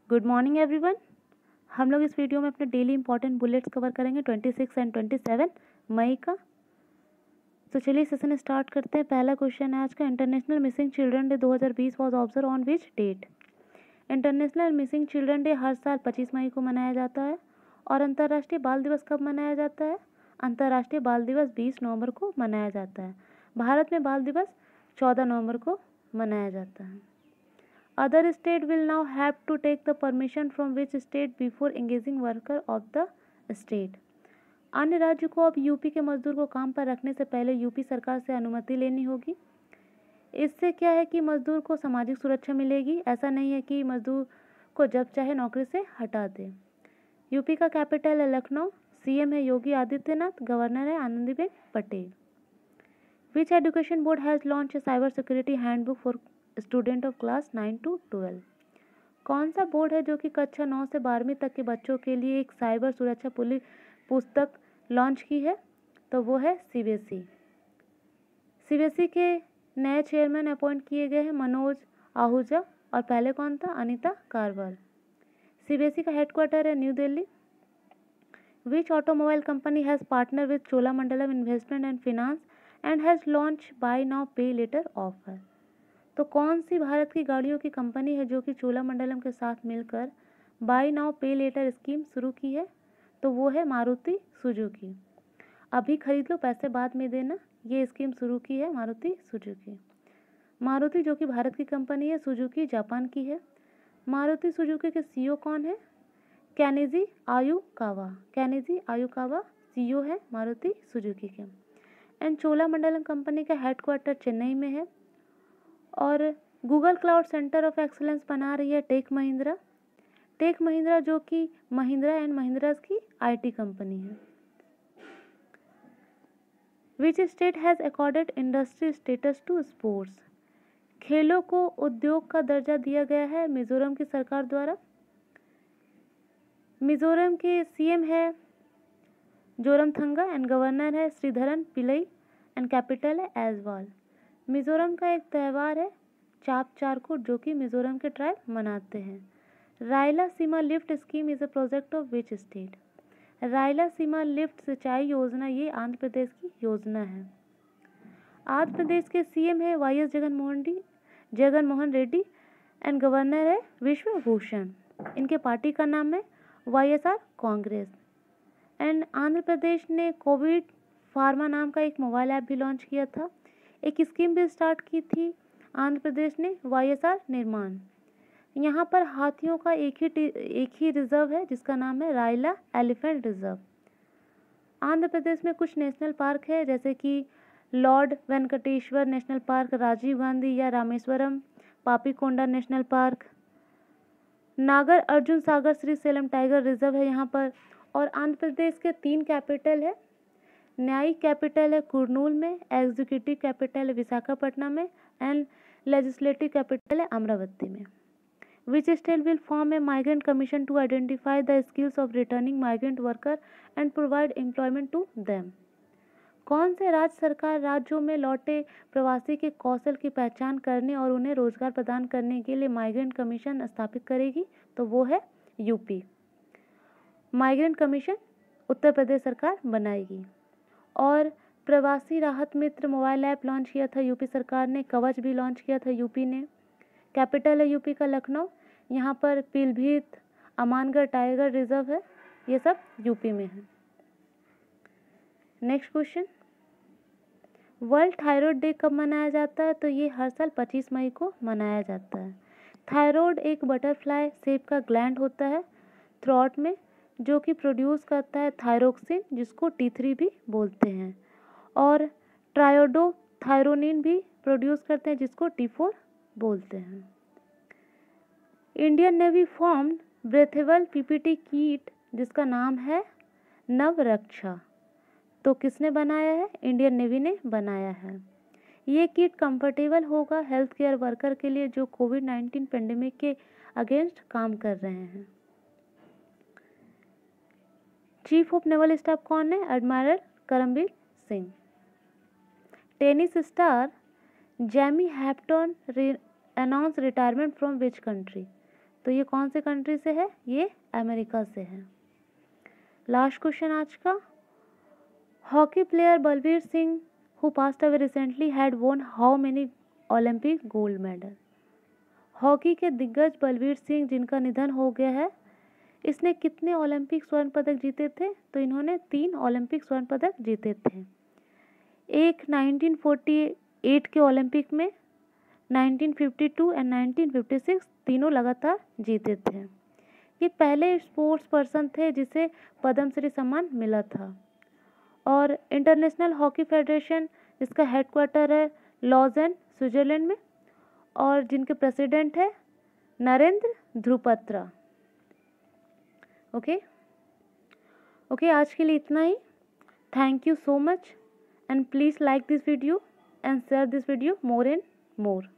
Good morning everyone. हम लोग इस वीडियो में अपने डेली इंपॉर्टेंट बुलेट्स कवर करेंगे 26 एंड 27 मई का। तो चलिए सेशन स्टार्ट करते हैं। पहला क्वेश्चन है आज का, international missing children day 2020 was observe on which date. International missing children day हर साल 25 मई को मनाया जाता है। और अंतर्राष्ट्रीय बाल दिवस कब मनाया जाता है? अंतर्राष्ट्रीय बाल दिवस 20 नवंबर को मनाया जाता है। भारत में बाल दिवस 14 नवंबर को मनाया जाता है। Other state will now have to take the permission from which state before engaging worker of the state. अन्य राज्य को अब यूपी के मजदूर को काम पर रखने से पहले यूपी सरकार से अनुमति लेनी होगी। इससे क्या है कि मजदूर को सामाजिक सुरक्षा मिलेगी। ऐसा नहीं है कि मजदूर को जब चाहे नौकरी से हटा दे। यूपी का कैपिटल है लखनऊ। सीएम है योगी आदित्यनाथ। गवर्नर है Anandiben Patel. Which education board has launched a cyber security handbook for student of class 9 to 12? कौन सा बोर्ड है जो कि कक्षा 9 से 12वीं तक के बच्चों के लिए एक साइबर सुरक्षा पुस्तक लॉन्च की है? तो वो है सीबीएसई। सीबीएसई के नए चेयरमैन अपॉइंट किए गए हैं मनोज आहूजा, और पहले कौन था? अनीता कारवाल। सीबीएसई का हेडक्वार्टर है new Delhi. Which automobile company has partner with Cholamandalam investment and finance and has launch buy now pay later offer? तो कौन सी भारत की गाड़ियों की कंपनी है जो कि चोलामंडलम के साथ मिलकर buy now pay later scheme शुरू की है? तो वो है मारुति सुजुकी। अभी खरीद लो पैसे बाद में देना, ये स्कीम शुरू की है मारुति सुजुकी। मारुति जो कि भारत की कंपनी है, सुजुकी जापान की है। मारुति सुजुकी के सीईओ कौन है? Kenichi Ayukawa. Kenichi Ayukawa CEO है मारुति सुजुकी के। एंड चोलामंडलम कंपनी का हेडक्वार्टर चेन्नई में है। और Google cloud centre of excellence बना रही है टेक महिंद्रा। टेक महिंद्रा जो कि महिंद्रा एंड महिंद्रा की आईटी कंपनी है। Which state has accorded industry status to sports? खेलों को उद्योग का दर्जा दिया गया है मिजोरम की सरकार द्वारा। मिजोरम के सीएम है जोरमथंगा एंड गवर्नर है श्रीधरन पिल्लई एंड कैपिटल है ऐजवाल। मिजोरम का एक त्यौहार है चाप चारकुट जो कि मिजोरम के ट्राइब मनाते हैं। Rayalaseema lift scheme is a project of which state? Rayalaseema lift सिंचाई योजना ये आंध्र प्रदेश की योजना है। आंध्र प्रदेश के सीएम है YS Jaganmohan Reddy and governor है विश्वभूषण। इनके पार्टी का नाम है वाईएसआर कांग्रेस। एंड आंध्र प्रदेश ने कोविड फार्मा नाम का एक मोबाइल ऐप भी लॉन्च किया था। एक स्कीम भी स्टार्ट की थी आंध्र प्रदेश ने, वाईएसआर निर्माण। यहाँ पर हाथियों का एक ही रिजर्व है जिसका नाम है रायला एलिफेंट रिजर्व। आंध्र प्रदेश में कुछ नेशनल पार्क है जैसे कि lord Venkateswara national park, Rajiv Gandhi या Rameswaram Papikonda national park, Nagar Arjun Sagar Srisailam tiger reserve है यहाँ पर। और आंध्र प्रदेश के 3 कैपिटल है। न्यायिक कैपिटल है कुर्नूल में, एग्जीक्यूटिव कैपिटल है विशाखापट्टनम में एंड लेजिस्लेटिव कैपिटल है अमरावती में। Which state will form a migrant commission to identify the skills of returning migrant worker and provide employment to them? कौन से राज्य सरकार राज्यों में लौटे प्रवासी के कौशल की पहचान करने और उन्हें रोजगार प्रदान करने के लिए माइग्रेंट कमीशन स्थापित करेगी? तो वो है UP. Migrant commission Uttar Pradesh सरकार बनाएगी। और प्रवासी राहत मित्र मोबाइल ऐप लॉन्च किया था यूपी सरकार ने। कवच भी लॉन्च किया था यूपी ने। कैपिटल है यूपी का लखनऊ। यहाँ पर पीलीभीत, अमानगढ़ टाइगर रिजर्व है, ये सब यूपी में है। Next question, world thyroid day कब मनाया जाता है? तो ये हर साल 25 मई को मनाया जाता है। थायराइड एक बटरफ्लाई शेप का ग्लैंड होता है थ्रोट में जो कि प्रोड्यूस करता है थायरोक्सिन जिसको T3 भी बोलते हैं, और ट्रायोडोथायरोनिन भी प्रोड्यूस करते हैं जिसको T4 बोलते हैं। Indian navy formed breathable PPT kit जिसका नाम है नवरक्षा। तो किसने बनाया है? इंडियन नेवी ने बनाया है। ये किट कंफर्टेबल होगा हेल्थ केयर वर्कर के लिए जो कोविड-19 पेंडेमिक के अगेंस्ट काम कर रहे हैं। चीफ ऑफ नेवल स्टाफ कौन है? Admiral Karambir Singh. Tennis star Jamie Hampton announce retirement from which country? तो ये कौन से कंट्री से है? ये अमेरिका से है। लास्ट क्वेश्चन आज का, hockey player Balbir Singh who passed away recently had won how many Olympic gold medal? Hockey के दिग्गज बलवीर सिंह जिनका निधन हो गया है, इसने कितने ओलंपिक स्वर्ण पदक जीते थे? तो इन्होंने 3 ओलंपिक स्वर्ण पदक जीते थे। एक 1948 के ओलंपिक में, 1952 एंड 1956 तीनों लगातार जीते थे। ये पहले स्पोर्ट्स पर्सन थे जिसे पद्मश्री सम्मान मिला था। और इंटरनेशनल हॉकी फेडरेशन, इसका हेडक्वार्टर है लॉज़ेन, स्विट्जरलैंड में, और जिनके प्रेसिडेंट है नरेंद्र ध्रुपत्रा। ओके, आज के लिए इतना ही। Thank you so much, and please like this video and share this video more and more.